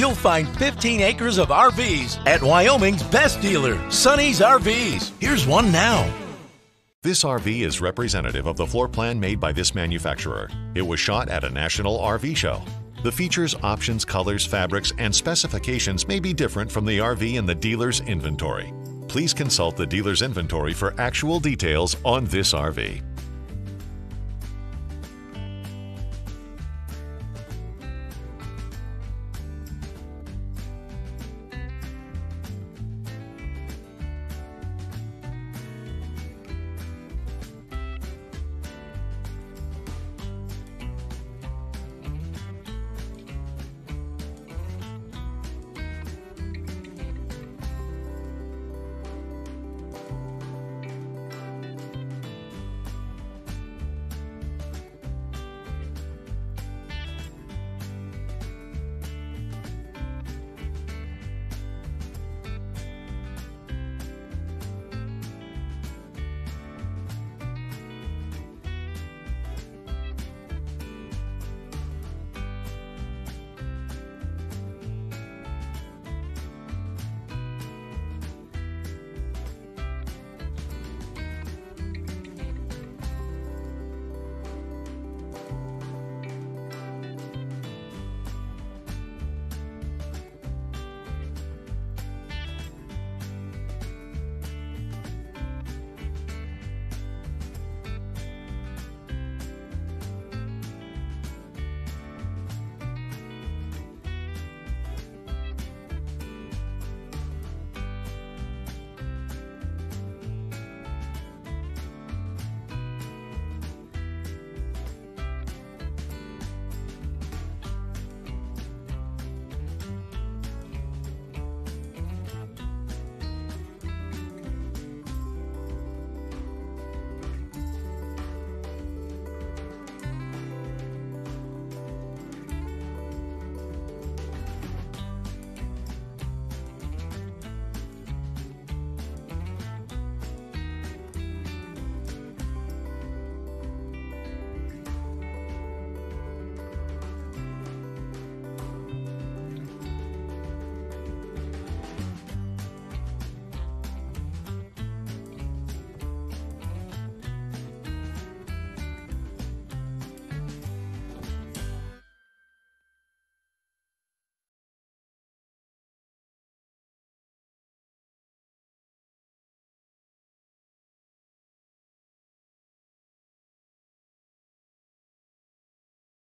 you'll find 15 acres of RVs at Wyoming's best dealer, Sonny's RVs. Here's one now. This RV is representative of the floor plan made by this manufacturer. It was shot at a national RV show. The features, options, colors, fabrics, and specifications may be different from the RV in the dealer's inventory. Please consult the dealer's inventory for actual details on this RV.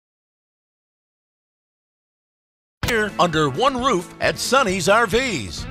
Here under one roof at Sonny's RVs.